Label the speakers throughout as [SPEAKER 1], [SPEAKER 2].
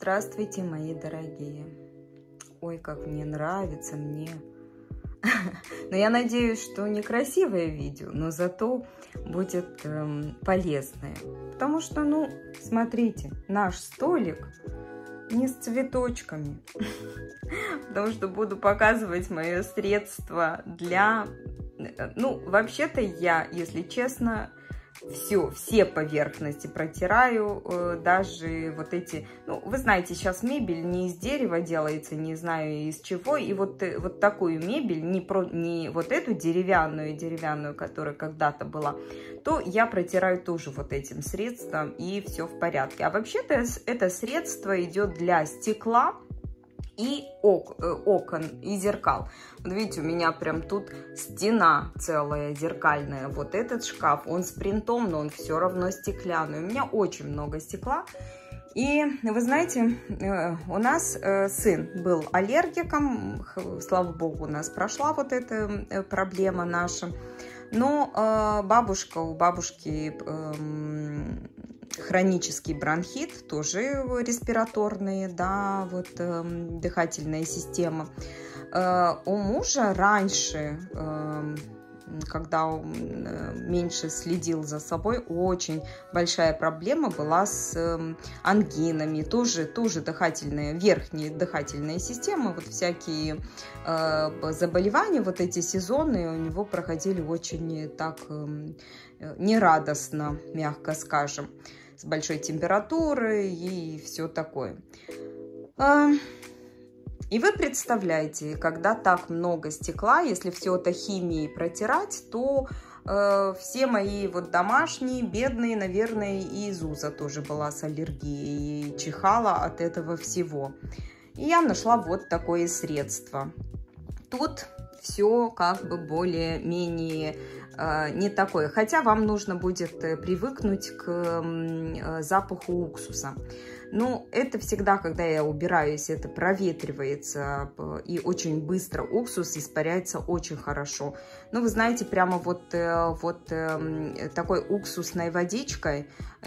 [SPEAKER 1] Здравствуйте, мои дорогие. Ой, как мне нравится, мне. Но я надеюсь, что некрасивое видео, но зато будет полезное. Потому что, ну, смотрите, наш столик не с цветочками. Потому что буду показывать мое средство для... Ну, вообще-то я, если честно... Все поверхности протираю, даже вот эти, ну, вы знаете, сейчас мебель не из дерева делается, не знаю из чего, и вот такую мебель, не вот эту деревянную, которая когда-то была, то я протираю тоже вот этим средством, и все в порядке. А вообще-то это средство идет для стекла и окон, и зеркал. Вот видите, у меня прям тут стена целая зеркальная. Вот этот шкаф, он с принтом, но он все равно стеклянный. У меня очень много стекла. И вы знаете, у нас сын был аллергиком. Слава богу, у нас прошла вот эта проблема наша. Но у бабушки хронический бронхит, тоже респираторные, да, вот дыхательная система. У мужа раньше, когда он меньше следил за собой, очень большая проблема была с ангинами, тоже дыхательная, верхняя дыхательная система, вот всякие заболевания, вот эти сезонные у него проходили очень так нерадостно, мягко скажем, с большой температурой и все такое. И вы представляете, когда так много стекла, если все это химией протирать, то все мои вот домашние, бедные, наверное, и Зуза тоже была с аллергией, и чихала от этого всего. И я нашла вот такое средство. Тут все как бы более-менее не такое. Хотя вам нужно будет привыкнуть к запаху уксуса. Но это всегда, когда я убираюсь, это проветривается и очень быстро уксус испаряется очень хорошо. Но вы знаете, прямо вот такой уксусной водичкой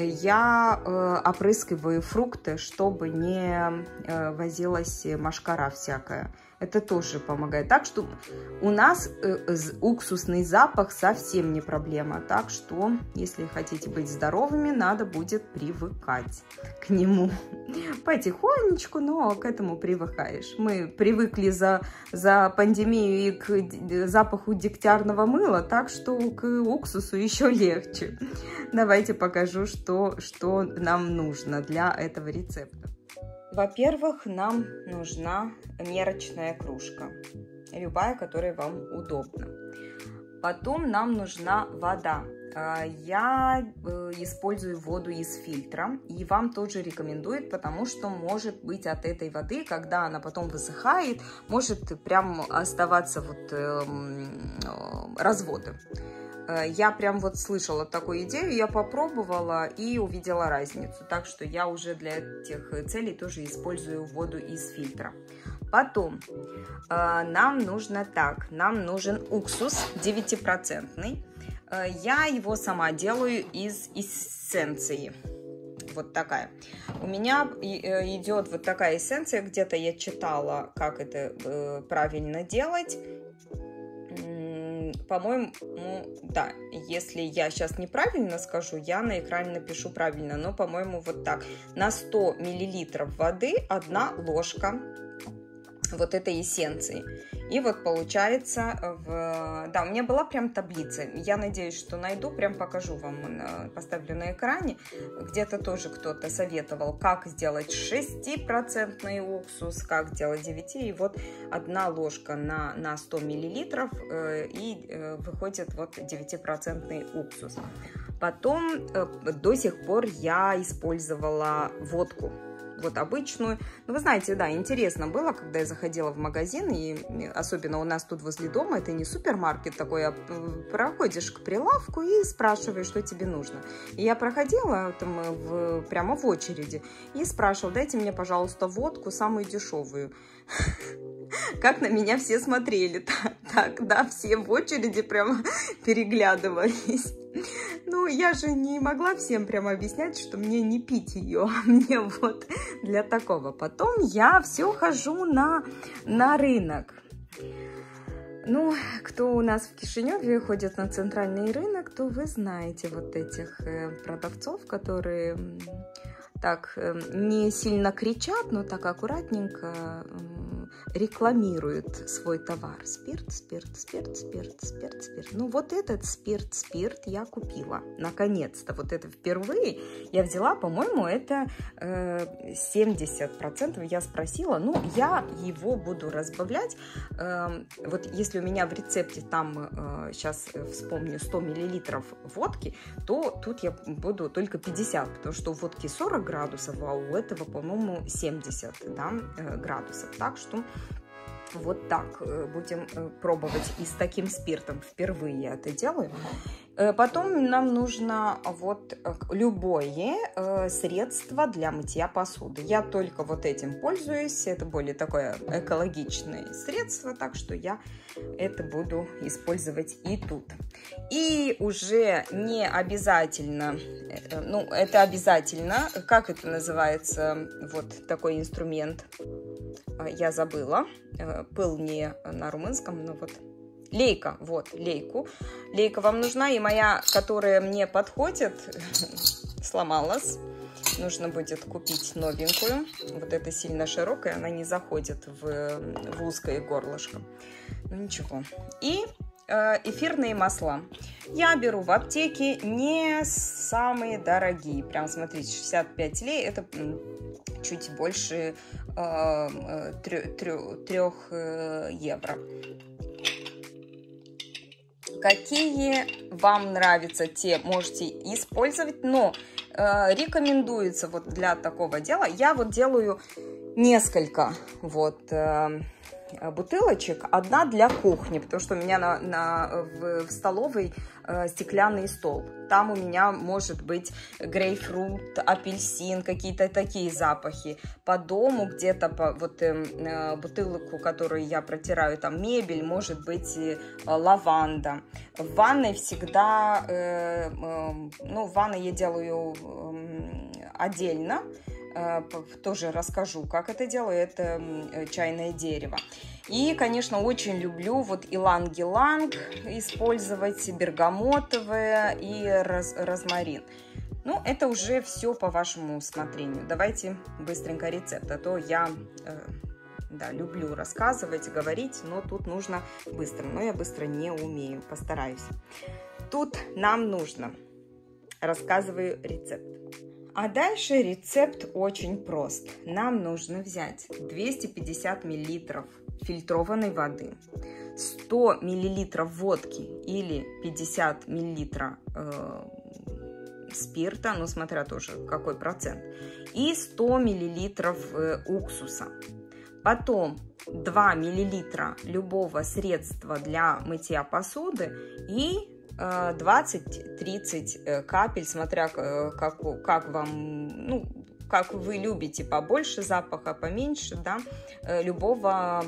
[SPEAKER 1] я опрыскиваю фрукты, чтобы не возилась мошкара всякая. Это тоже помогает. Так что у нас уксусный запах совсем не проблема. Так что, если хотите быть здоровыми, надо будет привыкать к нему. Потихонечку, но к этому привыкаешь. Мы привыкли за пандемию и к запаху дегтярного мыла, так что к уксусу еще легче. Давайте покажу, что нам нужно для этого рецепта. Во-первых, нам нужна мерочная кружка, любая, которая вам удобна. Потом нам нужна вода. Я использую воду из фильтра, и вам тоже рекомендуют, потому что может быть от этой воды, когда она потом высыхает, может прям оставаться вот разводы. Я прям вот слышала такую идею, я попробовала и увидела разницу. Так что я уже для этих целей тоже использую воду из фильтра. Потом нам нужен уксус 9%. Я его сама делаю из эссенции. Вот такая. У меня идет вот такая эссенция. Где-то я читала, как это правильно делать. По-моему, да, если я сейчас неправильно скажу, я на экране напишу правильно, но, по-моему, вот так. На 100 мл воды 1 ложка вот этой эссенции. И вот получается, да, у меня была прям таблица. Я надеюсь, что найду, прям покажу вам, поставлю на экране. Где-то тоже кто-то советовал, как сделать 6% уксус, как делать 9. И вот 1 ложка на 100 миллилитров, и выходит вот 9% уксус. Потом до сих пор я использовала водку. Вот обычную. Но вы знаете, да, интересно было, когда я заходила в магазин, и особенно у нас тут возле дома, это не супермаркет такой, а проходишь к прилавку и спрашиваешь, что тебе нужно. И я проходила там прямо в очереди и спрашивала: дайте мне, пожалуйста, водку самую дешевую. Как на меня все смотрели. Так, да, все в очереди прямо переглядывались. Ну, я же не могла всем прямо объяснять, что мне не пить ее, а мне вот для такого. Потом я все хожу на рынок. Ну, кто у нас в Кишиневе ходит на центральный рынок, то вы знаете вот этих продавцов, которые так не сильно кричат, но так аккуратненько рекламируют свой товар. Спирт, спирт, спирт, спирт, спирт, спирт. Ну, вот этот спирт я купила. Наконец-то. Вот это впервые я взяла, по-моему, это 70%. Я спросила, ну, я его буду разбавлять. Вот если у меня в рецепте там, сейчас вспомню, 100 мл водки, то тут я буду только 50, потому что у водки 40 градусов, а у этого, по-моему, 70, да, градусов. Так что вот так будем пробовать и с таким спиртом. Впервые я это делаю. Потом нам нужно вот любое средство для мытья посуды. Я только вот этим пользуюсь. Это более такое экологичное средство, так что я это буду использовать и тут. И уже не обязательно, ну это обязательно, как это называется, вот такой инструмент, я забыла, пыл не на румынском, но вот лейка, вот, лейку. Лейка вам нужна, и моя, которая мне подходит, сломалась. Нужно будет купить новенькую. Вот эта сильно широкая, она не заходит в узкое горлышко. Ну ничего. И эфирные масла. Я беру в аптеке не самые дорогие. Прям смотрите, 65 лей, это чуть больше 3 евро. Какие вам нравятся, те можете использовать, но рекомендуется вот для такого дела. Я вот делаю несколько вот бутылочек, одна для кухни, потому что у меня в столовой стеклянный стол. Там у меня может быть грейпфрут, апельсин, какие-то такие запахи. По дому где-то вот бутылку, которую я протираю, там мебель, может быть лаванда. В ванной всегда, ну, в ванной я делаю отдельно. Тоже расскажу, как это делаю. Это чайное дерево. И, конечно, очень люблю вот иланг-иланг использовать, бергамотовое и розмарин. Ну, это уже все по вашему усмотрению. Давайте быстренько рецепт, а то я да, люблю рассказывать, говорить, но тут нужно быстро. Но я быстро не умею, постараюсь. Тут нам нужно, рассказываю рецепт. А дальше рецепт очень прост. Нам нужно взять 250 мл фильтрованной воды, 100 мл водки или 50 мл спирта, ну смотря тоже какой процент, и 100 мл уксуса. Потом 2 мл любого средства для мытья посуды и 20-30 капель, смотря как вам, ну, как вы любите, побольше запаха, поменьше, да, любого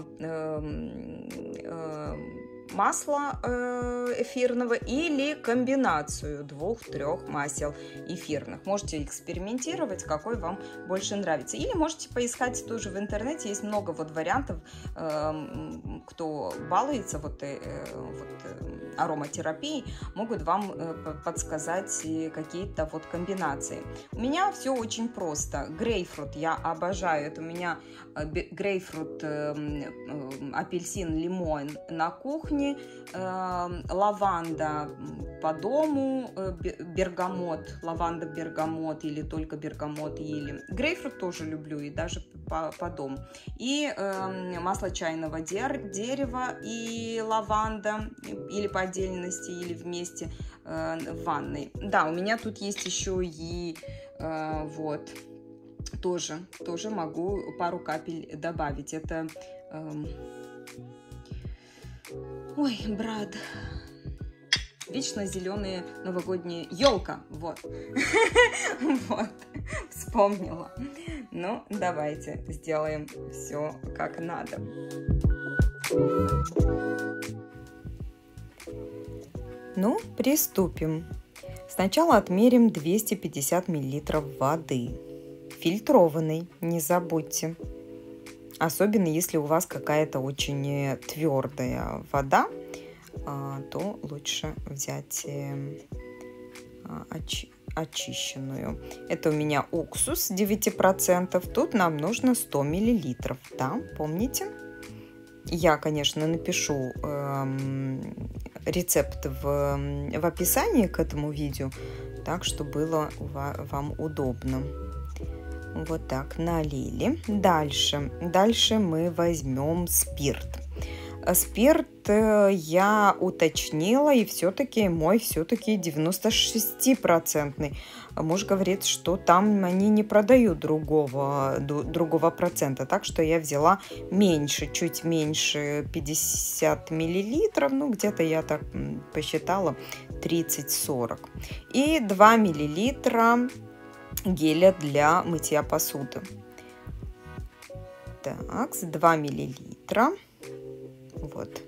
[SPEAKER 1] масла эфирного или комбинацию 2-3 масел эфирных. Можете экспериментировать, какой вам больше нравится. Или можете поискать тоже в интернете, есть много вот вариантов, кто балуется вот ароматерапией, могут вам подсказать какие-то вот комбинации. У меня все очень просто. Грейпфрут я обожаю. Это у меня грейпфрут, апельсин, лимон на кухне, лаванда по дому, бергамот, лаванда, бергамот или только бергамот, или грейпфрут тоже люблю и даже по дому. И масло чайного дерева и лаванда, или по отдельности, или вместе в ванной. Да, у меня тут есть еще и вот тоже могу пару капель добавить. Это ой, брат, вечно зеленые новогодние елка, вот. Вот, вспомнила. Ну, давайте сделаем все как надо. Ну, приступим. Сначала отмерим 250 мл воды. Фильтрованной, не забудьте. Особенно если у вас какая-то очень твердая вода, то лучше взять очищенную. Это у меня уксус 9%. Тут нам нужно 100 мл. Да, помните? Я, конечно, напишу рецепт в описании к этому видео, так что было вам удобно. Вот так налили. Дальше мы возьмем спирт. Спирт я уточнила, и все-таки мой 96%. Муж говорит, что там они не продают другого процента, так что я взяла меньше, чуть меньше 50 миллилитров, ну где-то я так посчитала 30-40. И 2 миллилитра геля для мытья посуды. Так, 2 миллилитра. Вот.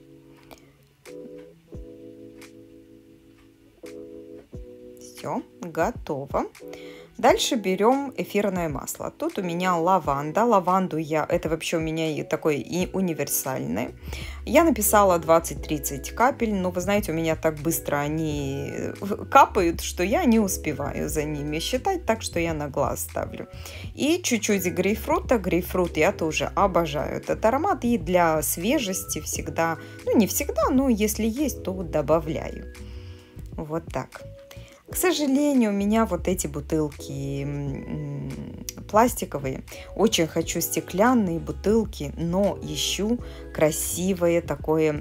[SPEAKER 1] Все, готово. Дальше берем эфирное масло. Тут у меня лаванда. Лаванду это вообще у меня и такое и универсальное. Я написала 20-30 капель, но вы знаете, у меня так быстро они капают, что я не успеваю за ними считать, так что я на глаз ставлю. И чуть-чуть грейпфрута. Грейпфрут я тоже обожаю этот аромат, и для свежести всегда, ну не всегда, но если есть, то добавляю. Вот так. К сожалению, у меня вот эти бутылки пластиковые. Очень хочу стеклянные бутылки, но ищу красивое такое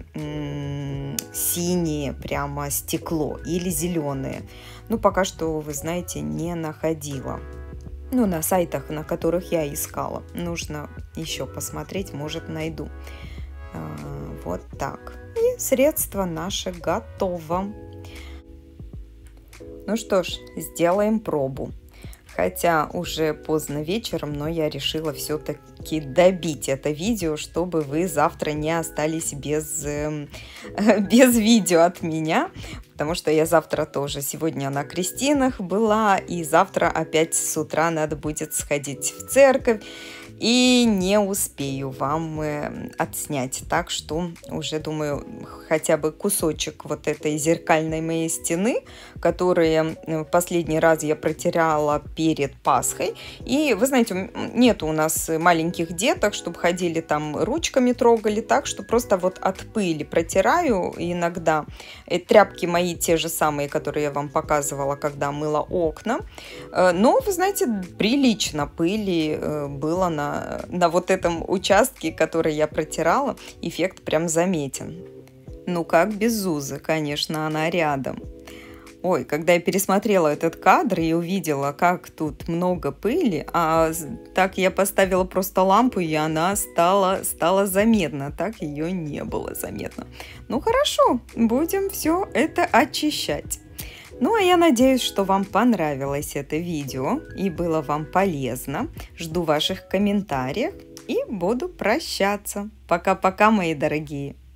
[SPEAKER 1] синее прямо стекло или зеленое. Ну, пока что, вы знаете, не находила. Ну, на сайтах, на которых я искала. Нужно еще посмотреть, может, найду. Вот так. И средство наше готово. Ну что ж, сделаем пробу. Хотя уже поздно вечером, но я решила все-таки добить это видео, чтобы вы завтра не остались без видео от меня. Потому что я завтра тоже, сегодня на крестинах была, и завтра опять с утра надо будет сходить в церковь. И не успею вам отснять. Так что уже, думаю, хотя бы кусочек вот этой зеркальной моей стены, которую последний раз я протирала перед Пасхой. И, вы знаете, нет у нас маленьких деток, чтобы ходили там ручками трогали, так что просто вот от пыли протираю иногда. Тряпки мои те же самые, которые я вам показывала, когда мыла окна. Но, вы знаете, прилично пыли было на вот этом участке, который я протирала, эффект прям заметен. Ну как без Зузы, конечно, она рядом. Ой, когда я пересмотрела этот кадр и увидела, как тут много пыли, а так я поставила просто лампу, и она стала заметна, так ее не было заметно. Ну хорошо, будем все это очищать. Ну, а я надеюсь, что вам понравилось это видео и было вам полезно. Жду ваших комментариев и буду прощаться. Пока-пока, мои дорогие!